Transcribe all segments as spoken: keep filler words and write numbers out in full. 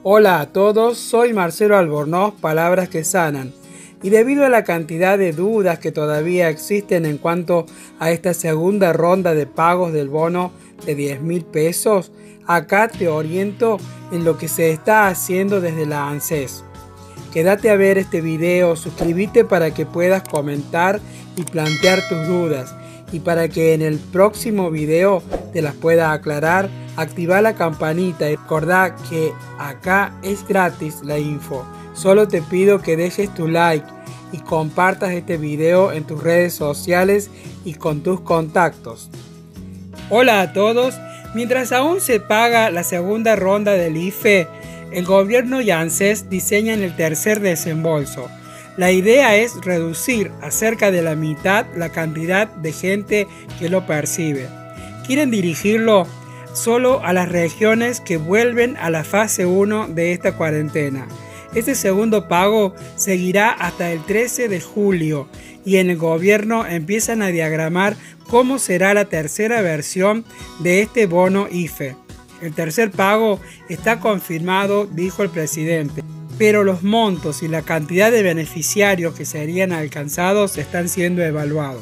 Hola a todos, soy Marcelo Albornoz, Palabras que Sanan. Y debido a la cantidad de dudas que todavía existen en cuanto a esta segunda ronda de pagos del bono de diez mil pesos, acá te oriento en lo que se está haciendo desde la ANSES. Quédate a ver este video, suscríbete para que puedas comentar y plantear tus dudas. Y para que en el próximo video te las pueda aclarar, activa la campanita y recordá que acá es gratis la info. Solo te pido que dejes tu like y compartas este video en tus redes sociales y con tus contactos. Hola a todos, mientras aún se paga la segunda ronda del I F E, el gobierno y ANSES diseñan el tercer desembolso. La idea es reducir a cerca de la mitad la cantidad de gente que lo percibe. Quieren dirigirlo solo a las regiones que vuelven a la fase uno de esta cuarentena. Este segundo pago seguirá hasta el trece de julio y en el gobierno empiezan a diagramar cómo será la tercera versión de este bono I F E. El tercer pago está confirmado, dijo el presidente, pero los montos y la cantidad de beneficiarios que serían alcanzados están siendo evaluados.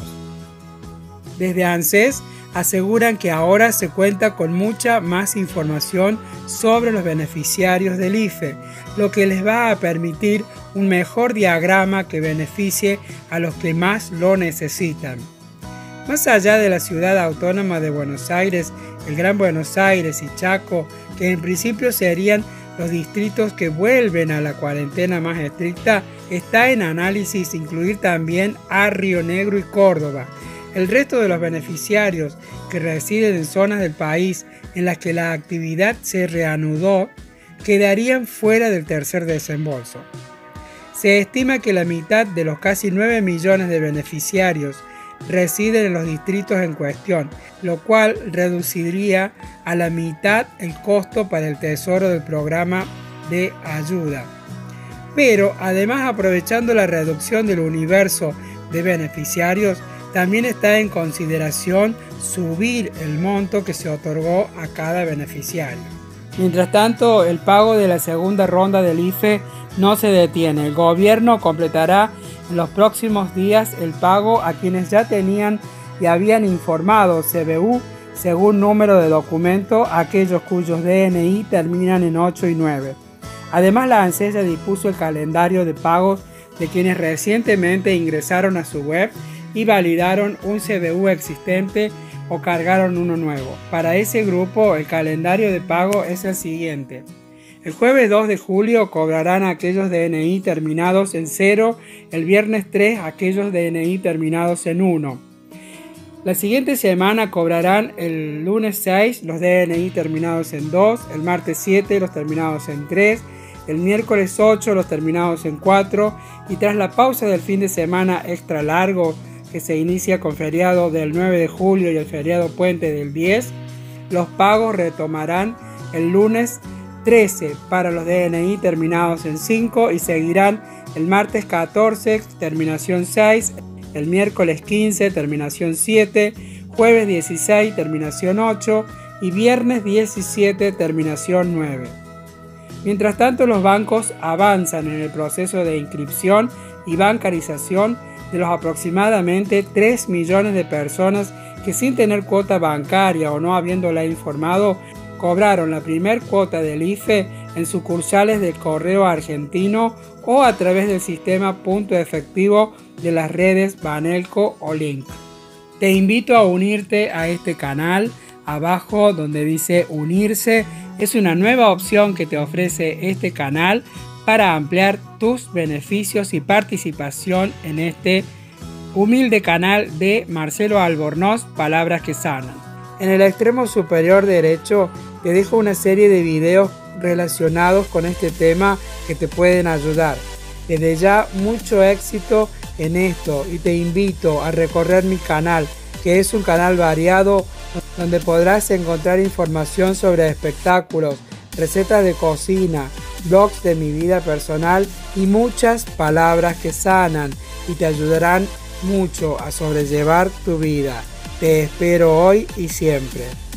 Desde ANSES aseguran que ahora se cuenta con mucha más información sobre los beneficiarios del I F E, lo que les va a permitir un mejor diagrama que beneficie a los que más lo necesitan. Más allá de la ciudad autónoma de Buenos Aires, el Gran Buenos Aires y Chaco, que en principio serían los distritos que vuelven a la cuarentena más estricta, está en análisis incluir también a Río Negro y Córdoba. El resto de los beneficiarios que residen en zonas del país en las que la actividad se reanudó quedarían fuera del tercer desembolso. Se estima que la mitad de los casi nueve millones de beneficiarios residen en los distritos en cuestión, lo cual reduciría a la mitad el costo para el Tesoro del programa de ayuda. Pero además, aprovechando la reducción del universo de beneficiarios, también está en consideración subir el monto que se otorgó a cada beneficiario. Mientras tanto, el pago de la segunda ronda del I F E no se detiene. El gobierno completará en los próximos días el pago a quienes ya tenían y habían informado C B U según número de documento, aquellos cuyos D N I terminan en ocho y nueve. Además, la ANSES ya dispuso el calendario de pagos de quienes recientemente ingresaron a su web y validaron un C B U existente o cargaron uno nuevo. Para ese grupo, el calendario de pago es el siguiente. El jueves dos de julio cobrarán aquellos D N I terminados en cero, el viernes tres aquellos D N I terminados en uno. La siguiente semana cobrarán el lunes seis los D N I terminados en dos, el martes siete los terminados en tres, el miércoles ocho los terminados en cuatro y tras la pausa del fin de semana extra largo que se inicia con feriado del nueve de julio y el feriado puente del diez, los pagos retomarán el lunes trece para los D N I terminados en cinco y seguirán el martes catorce, terminación seis, el miércoles quince, terminación siete, jueves dieciséis, terminación ocho y viernes diecisiete, terminación nueve. Mientras tanto, los bancos avanzan en el proceso de inscripción y bancarización de los aproximadamente tres millones de personas que sin tener cuota bancaria o no habiéndola informado, cobraron la primer cuota del I F E en sucursales del Correo Argentino o a través del sistema punto efectivo de las redes Banelco o Link. Te invito a unirte a este canal. Abajo donde dice unirse es una nueva opción que te ofrece este canal para ampliar tus beneficios y participación en este humilde canal de Marcelo Albornoz, Palabras que Sanan. En el extremo superior derecho te dejo una serie de videos relacionados con este tema que te pueden ayudar. Desde ya, mucho éxito en esto y te invito a recorrer mi canal, que es un canal variado donde podrás encontrar información sobre espectáculos, recetas de cocina, blogs de mi vida personal y muchas palabras que sanan y te ayudarán mucho a sobrellevar tu vida. Te espero hoy y siempre.